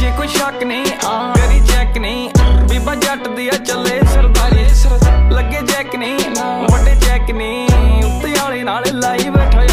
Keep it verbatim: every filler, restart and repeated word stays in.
जे कोई शक नहीं करी चेक नहीं बीबा जट दिया चले सरदारी लगे चेक नहीं बड़े चेक नहीं उत्ते आले नाल लाई बैठा